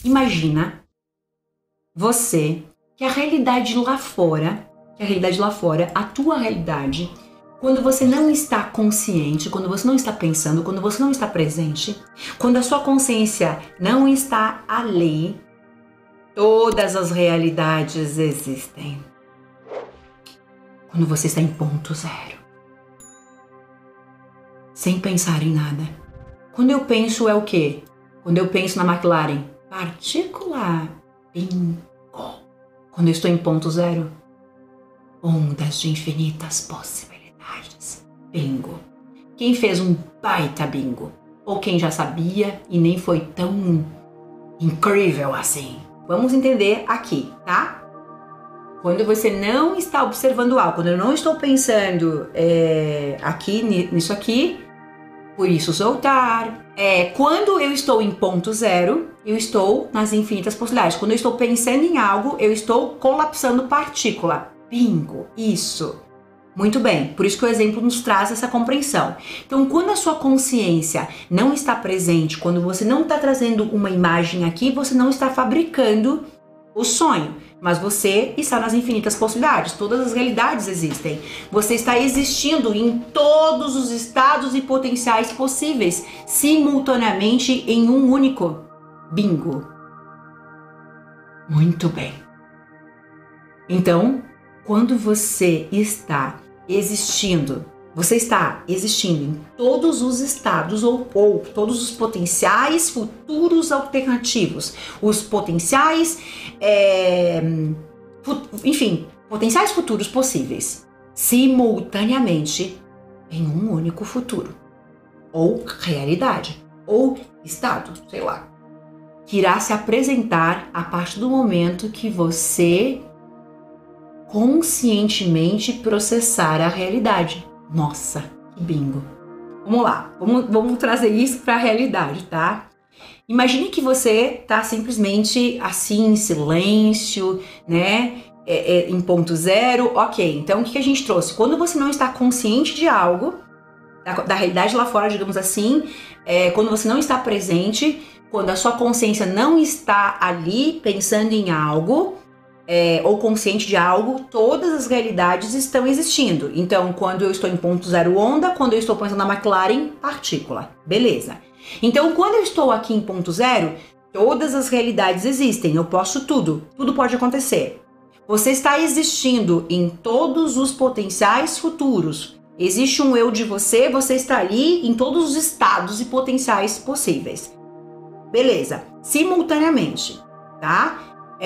Imagina você que a realidade lá fora, a tua realidade, quando você não está consciente, quando você não está pensando, quando você não está presente, quando a sua consciência não está ali, todas as realidades existem. Quando você está em ponto zero, sem pensar em nada. Quando eu penso é o quê? Quando eu penso na McLaren, partícula, bingo. Quando eu estou em ponto zero, ondas de infinitas possibilidades, bingo. Quem fez um baita bingo? Ou quem já sabia e nem foi tão incrível assim? Vamos entender aqui, tá? Quando você não está observando algo, quando eu não estou pensando nisso aqui, por isso soltar. Quando eu estou em ponto zero, eu estou nas infinitas possibilidades. Quando eu estou pensando em algo, eu estou colapsando partícula. Bingo, isso. Muito bem, por isso que o exemplo nos traz essa compreensão. Então, quando a sua consciência não está presente, quando você não está trazendo uma imagem aqui, você não está fabricando o sonho, mas você está nas infinitas possibilidades, todas as realidades existem. Você está existindo em todos os estados e potenciais possíveis, simultaneamente em um único. Bingo. Muito bem. Então, quando você está existindo em todos os estados ou todos os potenciais futuros alternativos, os potenciais, potenciais futuros possíveis, simultaneamente em um único futuro, ou realidade, ou estado, sei lá, que irá se apresentar a partir do momento que você conscientemente processar a realidade. Nossa, que bingo! Vamos lá, vamos trazer isso para a realidade, tá? Imagine que você tá simplesmente assim, em silêncio, né? Em ponto zero. Ok, então o que a gente trouxe? Quando você não está consciente de algo, da realidade lá fora, digamos assim, quando você não está presente, quando a sua consciência não está ali pensando em algo, ou consciente de algo, todas as realidades estão existindo. Então, quando eu estou em ponto zero, onda, quando eu estou pensando na McLaren, partícula. Beleza. Então, quando eu estou aqui em ponto zero, todas as realidades existem. Eu posso tudo. Tudo pode acontecer. Você está existindo em todos os potenciais futuros. Existe um eu de você, você está ali em todos os estados e potenciais possíveis. Beleza. Simultaneamente, tá?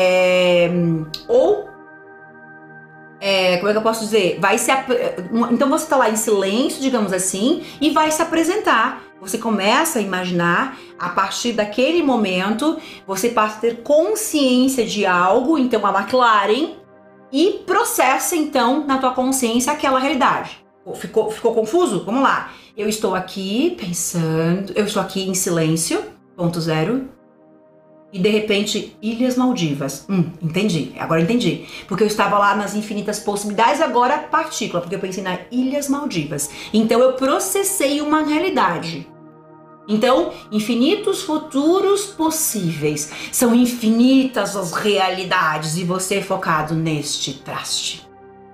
Como é que eu posso dizer? Então você está lá em silêncio, digamos assim, e vai se apresentar. Você começa a imaginar, a partir daquele momento, você passa a ter consciência de algo, então a McLaren, e processa então na tua consciência aquela realidade. Ficou confuso? Vamos lá. Eu estou aqui pensando, eu estou aqui em silêncio, ponto zero. E de repente, Ilhas Maldivas. Entendi, agora entendi. Porque eu estava lá nas infinitas possibilidades, agora partícula, porque eu pensei nas Ilhas Maldivas. Então eu processei uma realidade. Então, infinitos futuros possíveis. São infinitas as realidades e você é focado neste traste.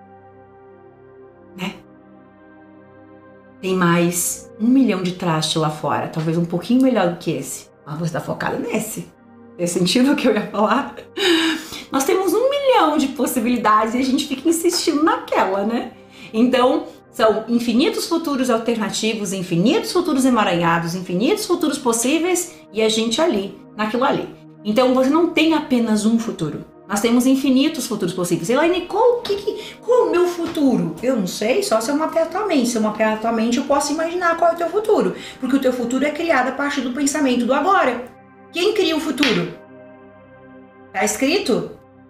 Né? Tem mais 1 milhão de trastes lá fora, talvez um pouquinho melhor do que esse. Mas você está focado nesse. Tem sentido o que eu ia falar? Nós temos 1 milhão de possibilidades e a gente fica insistindo naquela, né? Então, são infinitos futuros alternativos, infinitos futuros emaranhados, infinitos futuros possíveis e a gente ali, naquilo ali. Então, você não tem apenas um futuro. Nós temos infinitos futuros possíveis. Elaine, qual é o meu futuro? Eu não sei, só se eu mapear a tua mente. Se eu mapear a tua mente, eu posso imaginar qual é o teu futuro. Porque o teu futuro é criado a partir do pensamento do agora. Quem cria o futuro? Tá escrito?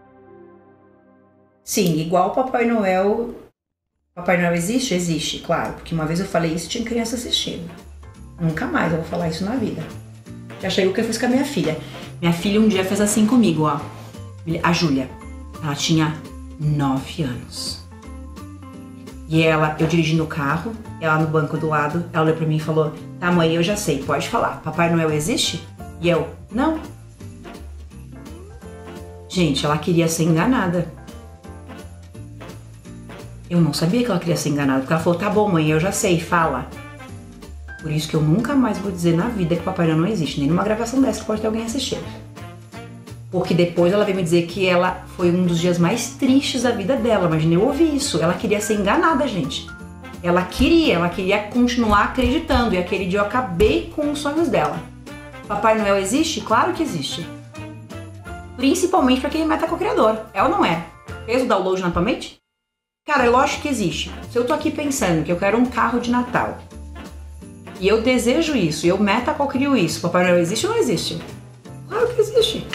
Sim, igual o Papai Noel. Papai Noel existe? Existe, claro. Porque uma vez eu falei isso e tinha criança assistindo. Nunca mais eu vou falar isso na vida. Já chegou o que eu fiz com a minha filha. Minha filha um dia fez assim comigo, ó. A Júlia. Ela tinha 9 anos. E eu dirigindo o carro, ela no banco do lado, ela olhou pra mim e falou: tá, mãe, eu já sei, pode falar. Papai Noel existe? E eu, não. Gente, ela queria ser enganada. Eu não sabia que ela queria ser enganada, porque ela falou, tá bom, mãe, eu já sei, fala. Por isso que eu nunca mais vou dizer na vida que o Papai Noel não existe, nem numa gravação dessa que pode ter alguém assistindo. Porque depois ela veio me dizer que ela foi um dos dias mais tristes da vida dela. Imagina, eu ouvi isso. Ela queria ser enganada, gente. Ela queria continuar acreditando. E aquele dia eu acabei com os sonhos dela. Papai Noel existe? Claro que existe. Principalmente para quem é metacocriador. É ou não é? Fez o download na tua mente? Cara, é lógico que existe. Se eu tô aqui pensando que eu quero um carro de Natal e eu desejo isso, e eu metacocrio isso, Papai Noel existe ou não existe? Claro que existe.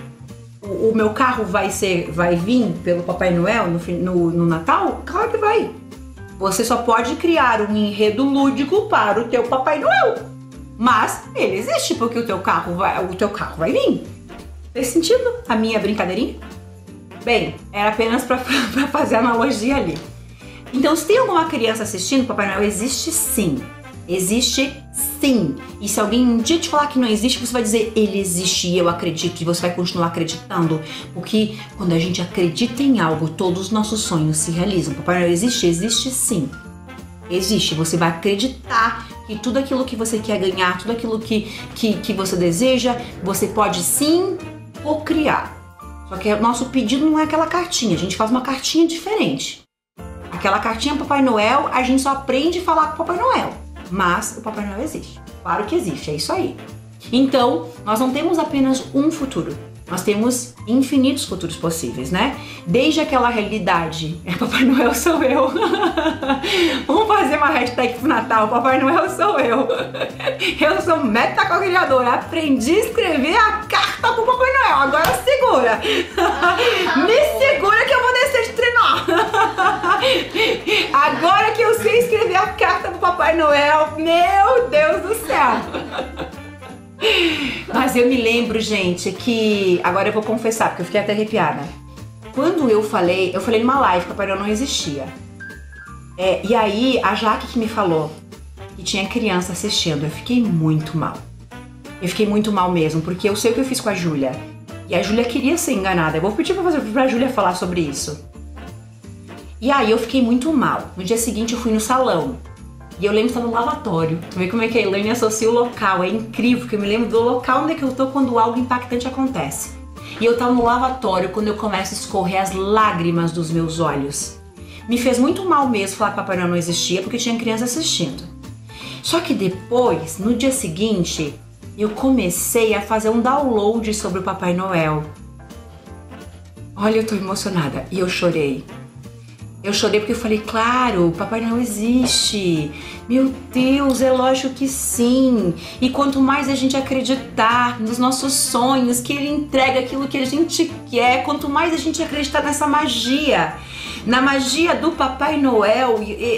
O meu carro vai vir pelo Papai Noel no Natal? Claro que vai. Você só pode criar um enredo lúdico para o teu Papai Noel. Mas ele existe porque o teu carro vai vir. Fez sentido a minha brincadeirinha? Bem, era apenas para fazer analogia ali. Então, se tem alguma criança assistindo, Papai Noel existe sim. Existe sim. E se alguém um dia te falar que não existe, você vai dizer, ele existe e eu acredito, e você vai continuar acreditando. Porque quando a gente acredita em algo, todos os nossos sonhos se realizam. Papai Noel existe? Existe sim. Existe. Você vai acreditar que tudo aquilo que você quer ganhar, tudo aquilo que você deseja, você pode sim cocriar. Só que o nosso pedido não é aquela cartinha, a gente faz uma cartinha diferente. Aquela cartinha Papai Noel, a gente só aprende a falar com o Papai Noel. Mas o Papai Noel existe. Claro que existe, é isso aí. Então, nós não temos apenas um futuro. Nós temos infinitos futuros possíveis, né? Desde aquela realidade, Papai Noel sou eu. Vamos fazer uma hashtag pro Natal, Papai Noel sou eu. Eu sou metacocriadora, aprendi a escrever a carta pro Papai Noel, agora segura. Me segura que eu vou descer de treinar. Agora que eu sei escrever a carta pro Papai Noel, meu Deus do céu. Mas eu me lembro, gente, que... Agora eu vou confessar, porque eu fiquei até arrepiada. Quando eu falei numa live que o Papai Noel não existia. E aí, a Jaque que me falou que tinha criança assistindo, eu fiquei muito mal. Eu fiquei muito mal mesmo, porque eu sei o que eu fiz com a Júlia. E a Júlia queria ser enganada. Eu vou pedir pra Júlia falar sobre isso. E aí eu fiquei muito mal. No dia seguinte eu fui no salão. E eu lembro de estar no lavatório. Vê como é que a Elaine associa o local. É incrível, porque eu me lembro do local onde é que eu tô quando algo impactante acontece. E eu tava no lavatório quando eu começo a escorrer as lágrimas dos meus olhos. Me fez muito mal mesmo falar que Papai Noel não existia, porque tinha criança assistindo. Só que depois, no dia seguinte, eu comecei a fazer um download sobre o Papai Noel. Olha, eu tô emocionada. E eu chorei. Eu chorei porque eu falei, claro, o Papai Noel existe. Meu Deus, é lógico que sim. E quanto mais a gente acreditar nos nossos sonhos, que ele entrega aquilo que a gente quer, quanto mais a gente acreditar nessa magia, na magia do Papai Noel,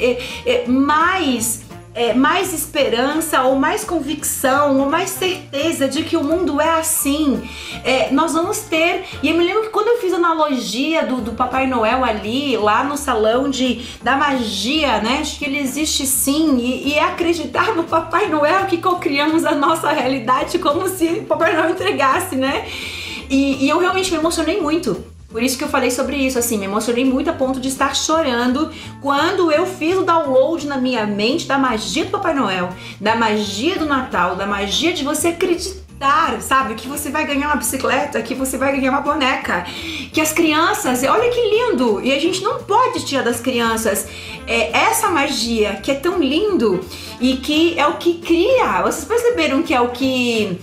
mais esperança, ou mais convicção, ou mais certeza de que o mundo é assim, nós vamos ter. E eu me lembro que quando eu fiz a analogia do Papai Noel ali, lá no salão da magia, né, de que ele existe sim, e é acreditar no Papai Noel que cocriamos a nossa realidade como se o Papai Noel entregasse, né, e eu realmente me emocionei muito. Por isso que eu falei sobre isso, assim, me emocionei muito a ponto de estar chorando quando eu fiz o download na minha mente da magia do Papai Noel, da magia do Natal, da magia de você acreditar, sabe? Que você vai ganhar uma bicicleta, que você vai ganhar uma boneca, que as crianças, olha que lindo! E a gente não pode tirar das crianças essa magia que é tão lindo e que é o que cria. Vocês perceberam que é o que...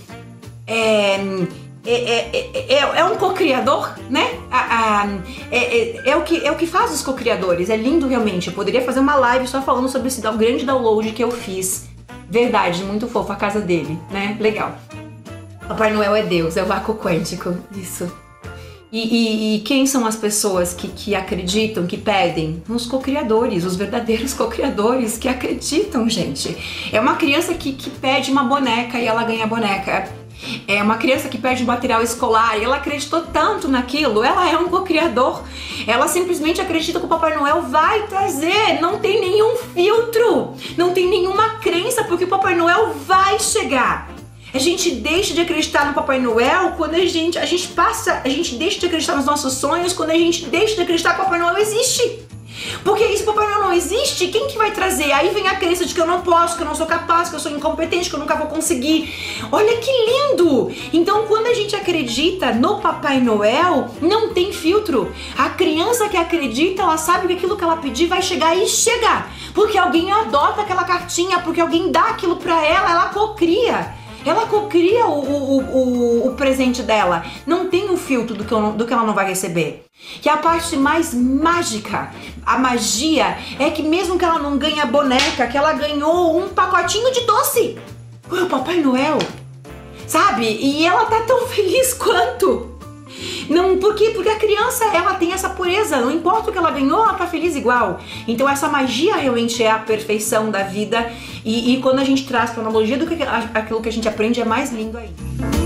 É um co-criador, né? É o que faz os co-criadores. É lindo realmente. Eu poderia fazer uma live só falando sobre esse grande download que eu fiz. Verdade, muito fofo a casa dele, né? Legal. Papai Noel é Deus, é o vácuo quântico. Isso. E quem são as pessoas que acreditam, que pedem? Os co-criadores, os verdadeiros co-criadores que acreditam, gente. É uma criança que pede uma boneca e ela ganha a boneca. É uma criança que pede um material escolar e ela acreditou tanto naquilo, ela é um co-criador. Ela simplesmente acredita que o Papai Noel vai trazer, não tem nenhum filtro, não tem nenhuma crença, porque o Papai Noel vai chegar. A gente deixa de acreditar no Papai Noel quando a gente deixa de acreditar nos nossos sonhos, quando a gente deixa de acreditar que o Papai Noel existe. Porque se o Papai Noel não existe, quem que vai trazer? Aí vem a crença de que eu não posso, que eu não sou capaz, que eu sou incompetente, que eu nunca vou conseguir. Olha que lindo! Então, quando a gente acredita no Papai Noel, não tem filtro. A criança que acredita, ela sabe que aquilo que ela pedir vai chegar e chega. Porque alguém adota aquela cartinha, porque alguém dá aquilo pra ela cocria. Ela cocria o presente dela. Não tem o filtro do que ela não vai receber. E a parte mais mágica, a magia, é que mesmo que ela não ganhe a boneca, que ela ganhou um pacotinho de doce. Foi o Papai Noel, sabe? E ela tá tão feliz quanto. Não, porque a criança, ela tem essa pureza, não importa o que ela ganhou, ela tá feliz igual. Então essa magia realmente é a perfeição da vida, e quando a gente traz pra analogia do que aquilo que a gente aprende, é mais lindo ainda.